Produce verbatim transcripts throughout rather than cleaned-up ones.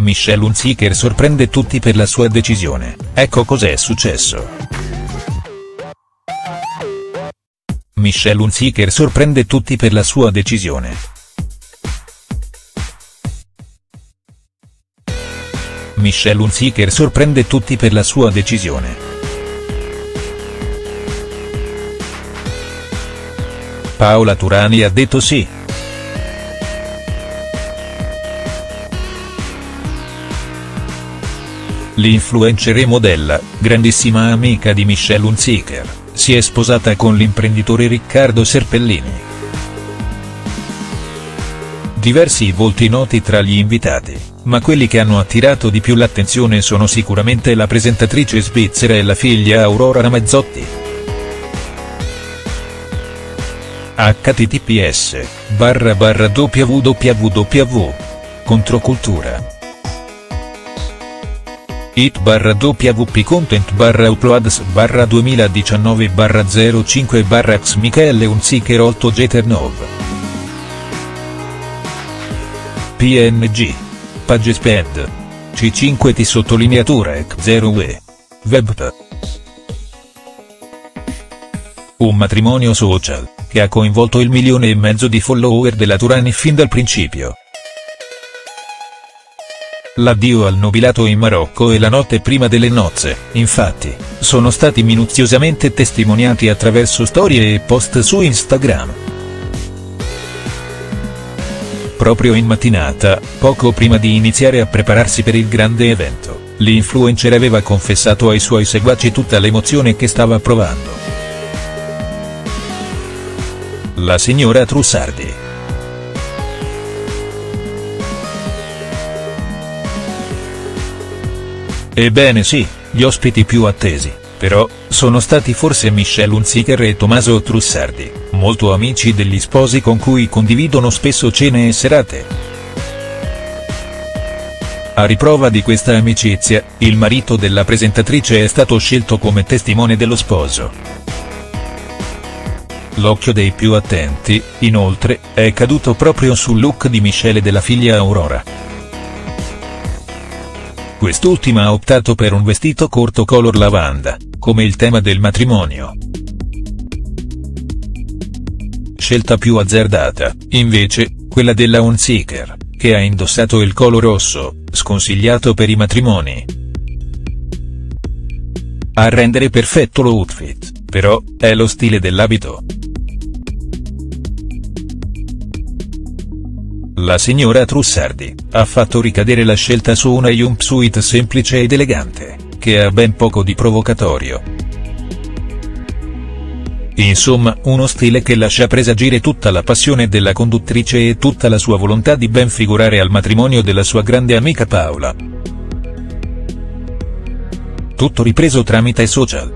Michelle Hunziker sorprende tutti per la sua decisione, ecco cos'è successo. Michelle Hunziker sorprende tutti per la sua decisione. Michelle Hunziker sorprende tutti per la sua decisione. Paola Turani ha detto sì. L'influencer e modella, grandissima amica di Michelle Hunziker, si è sposata con l'imprenditore Riccardo Serpellini. Diversi i volti noti tra gli invitati, ma quelli che hanno attirato di più l'attenzione sono sicuramente la presentatrice svizzera e la figlia Aurora Ramazzotti. H T T P S barra barra w w w Controcultura. It barra wp content barra uploads barra duemiladiciannove barra zero cinque barra x Michelle Hunziker otto Geternov. P N G. Pagesped. C cinque T sottolineatura E C zero U E. Webp. Un matrimonio social, che ha coinvolto il milione e mezzo di follower della Turani fin dal principio. L'addio al nubilato in Marocco e la notte prima delle nozze, infatti, sono stati minuziosamente testimoniati attraverso storie e post su Instagram. Proprio in mattinata, poco prima di iniziare a prepararsi per il grande evento, l'influencer aveva confessato ai suoi seguaci tutta l'emozione che stava provando. La signora Trussardi. Ebbene sì, gli ospiti più attesi, però, sono stati forse Michelle Hunziker e Tommaso Trussardi, molto amici degli sposi con cui condividono spesso cene e serate. A riprova di questa amicizia, il marito della presentatrice è stato scelto come testimone dello sposo. L'occhio dei più attenti, inoltre, è caduto proprio sul look di Michelle e della figlia Aurora. Quest'ultima ha optato per un vestito corto color lavanda, come il tema del matrimonio. Scelta più azzardata, invece, quella della Hunziker, che ha indossato il color rosso, sconsigliato per i matrimoni. A rendere perfetto l'outfit, però, è lo stile dell'abito. La signora Trussardi ha fatto ricadere la scelta su una jumpsuit semplice ed elegante, che ha ben poco di provocatorio. Insomma, uno stile che lascia presagire tutta la passione della conduttrice e tutta la sua volontà di ben figurare al matrimonio della sua grande amica Paola. Tutto ripreso tramite social.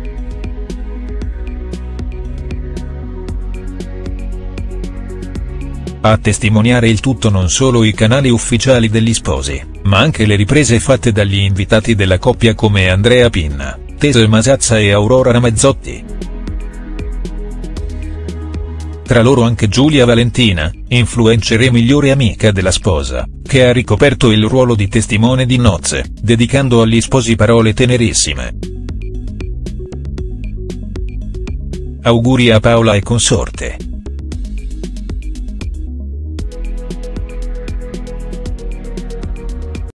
A testimoniare il tutto non solo i canali ufficiali degli sposi, ma anche le riprese fatte dagli invitati della coppia come Andrea Pinna, Tese Masazza e Aurora Ramazzotti. Tra loro anche Giulia Valentina, influencer e migliore amica della sposa, che ha ricoperto il ruolo di testimone di nozze, dedicando agli sposi parole tenerissime. Auguri a Paola e consorte.